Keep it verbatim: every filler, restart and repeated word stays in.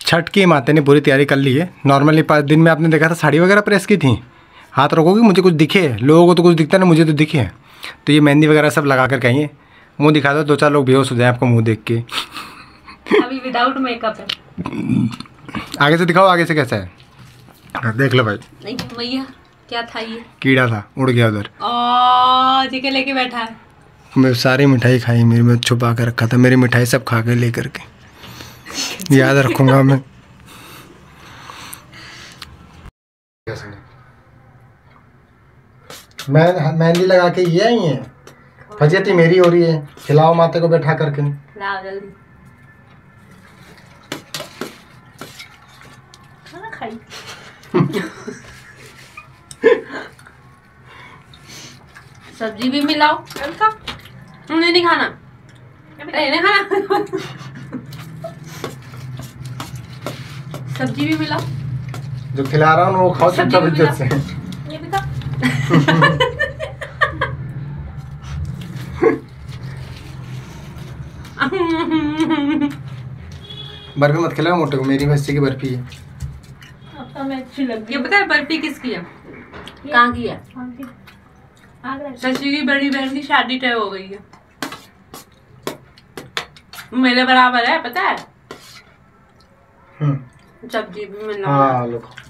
छठ की माता ने पूरी तैयारी कर ली है। नॉर्मली दिन में आपने देखा था साड़ी वगैरह प्रेस की थी। हाथ रखोगे मुझे कुछ दिखे, लोगों को तो कुछ दिखता ना, मुझे तो दिखे। तो ये मेहंदी वगैरह सब लगा कर कहेंगे। मुंह दिखा दो, दो चार लोग बेहोश हो जाए आपको मुंह देख के। अभी विदाउट मेकअप है। आगे से दिखाओ, आगे से कैसा है देख लो भाई। नहीं भैया क्या था ये? कीड़ा था, उड़ गया उधर। ओ जी के लेके बैठा है। मैं सारी मिठाई खाई, मेरी में छुपा कर रखा था, मेरी मिठाई सब खा के लेकर के। याद रखूंगा मैं। मैं मेहंदी लगा के ये आई है, फजीयती मेरी हो रही है। खिलाओ माते को बैठा करके। लाओ जल्दी खाना खाई। सब्जी भी मिलाओ। का उन्हें नहीं खाना, नहीं खाना। सब्जी भी मिलाओ। जो खिला रहा हूँ वो खाओ चुपचाप इज्जत से। ये भी खा। बर्फी मत खिलाओ मोटे को, मेरी बच्चे की बर्फी है। अब तो मैं अच्छी लग रही है। ये पता है बर्फी किसकी है? कहाँ की है? शशि की बड़ी बहन की शादी तय हो गई है। मेरे बराबर है पता है। हम्म सब्जी भी मिला। हाँ लो।